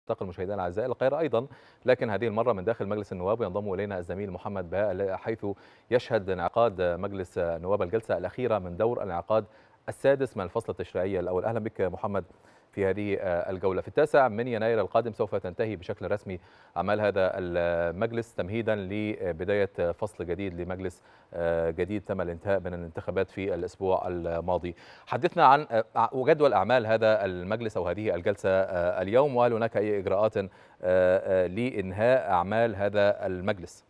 ننتقل مشاهدينا الاعزاء الى القاهره ايضا، لكن هذه المره من داخل مجلس النواب. ينضم الينا الزميل محمد بهاء حيث يشهد انعقاد مجلس النواب الجلسه الاخيره من دور الانعقاد السادس من الفصل التشريعي الاول. اهلا بك محمد في هذه الجوله. في 9 من يناير القادم سوف تنتهي بشكل رسمي اعمال هذا المجلس تمهيدا لبدايه فصل جديد لمجلس جديد تم الانتهاء من الانتخابات في الاسبوع الماضي. حدثنا عن جدول اعمال هذا المجلس او هذه الجلسه اليوم، وهل هناك اي اجراءات لانهاء اعمال هذا المجلس؟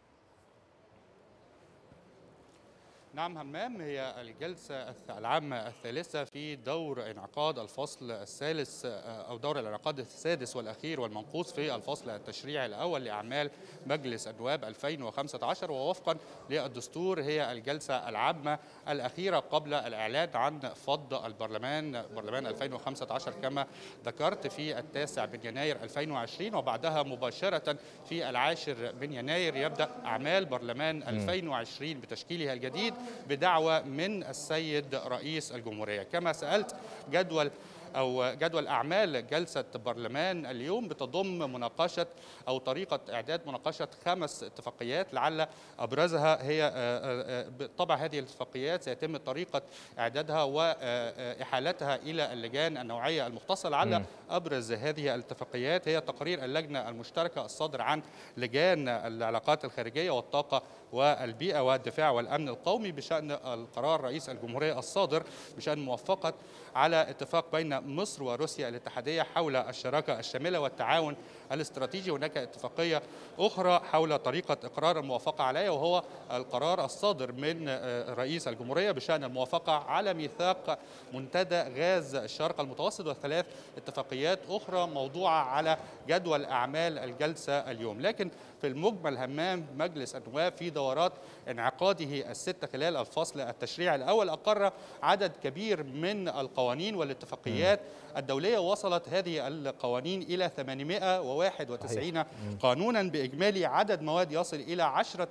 نعم همام، هي الجلسة العامة الثالثة في دور انعقاد الفصل الثالث أو دور الانعقاد السادس والأخير والمنقوص في الفصل التشريعي الأول لأعمال مجلس النواب 2015، ووفقا للدستور هي الجلسة العامة الأخيرة قبل الإعلان عن فض برلمان 2015 كما ذكرت في 9 من يناير 2020، وبعدها مباشرة في 10 من يناير يبدأ أعمال برلمان 2020 بتشكيله الجديد بدعوة من السيد رئيس الجمهورية. كما سألت، جدول أعمال جلسة برلمان اليوم بتضم مناقشة أو طريقة إعداد مناقشة 5 اتفاقيات، لعل أبرزها هي بالطبع هذه الاتفاقيات سيتم طريقة إعدادها وإحالتها إلى اللجان النوعية المختصة. لعل أبرز هذه الاتفاقيات هي تقرير اللجنة المشتركة الصادر عن لجان العلاقات الخارجية والطاقة والبيئة والدفاع والأمن القومي بشأن القرار رئيس الجمهورية الصادر بشأن موافقة على اتفاق بين مصر وروسيا الاتحادية حول الشراكة الشاملة والتعاون الاستراتيجي. هناك اتفاقية أخرى حول طريقة إقرار الموافقة عليها، وهو القرار الصادر من رئيس الجمهورية بشأن الموافقة على ميثاق منتدى غاز الشرق المتوسط، وثلاث اتفاقيات أخرى موضوعة على جدول أعمال الجلسة اليوم. لكن في المجمل همام، مجلس النواب في دورات انعقاده الستة خلال الفصل التشريعي الأول أقر عدد كبير من القوانين والاتفاقيات الدولية. وصلت هذه القوانين إلى 891 قانونا بإجمالي عدد مواد يصل إلى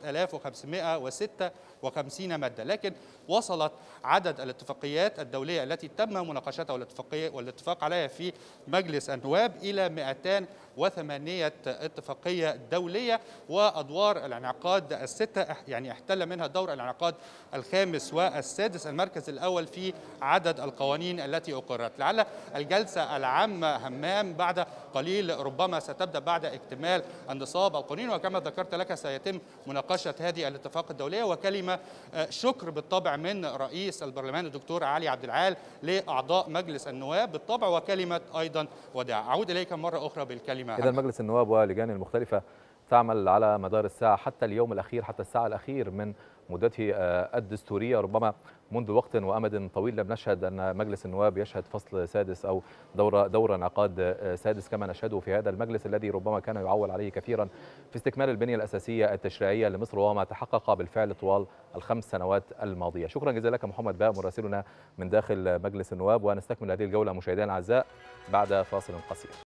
10,556 مادة. لكن وصلت عدد الاتفاقيات الدولية التي تم مناقشتها والاتفاق عليها في مجلس النواب إلى 208 اتفاقية دولية. وأدوار الانعقاد الستة يعني احتل منها دور الانعقاد الخامس والسادس المركز الأول في عدد القوانين التي أقرت. لعل الجلسة العامة همام بعد قليل ربما ستبدأ بعد اكتمال النصاب القانوني، وكما ذكرت لك سيتم مناقشة هذه الاتفاق الدولية. وكلمة شكر بالطبع من رئيس البرلمان الدكتور علي عبد العال لأعضاء مجلس النواب بالطبع، وكلمة أيضا وداع. أعود إليك مرة أخرى بالكلمة. إذا مجلس النواب ولجانه المختلفة تعمل على مدار الساعة حتى اليوم الأخير، حتى الساعة الأخير من مدته الدستورية. ربما منذ وقت وأمد طويل لم نشهد أن مجلس النواب يشهد فصل سادس أو دور انعقاد سادس كما نشهده في هذا المجلس الذي ربما كان يعول عليه كثيرا في استكمال البنية الأساسية التشريعية لمصر، وما تحقق بالفعل طوال ال5 سنوات الماضية. شكرا جزيلا لك محمد بهاء مراسلنا من داخل مجلس النواب، ونستكمل هذه الجولة مشاهدينا الأعزاء بعد فاصل قصير.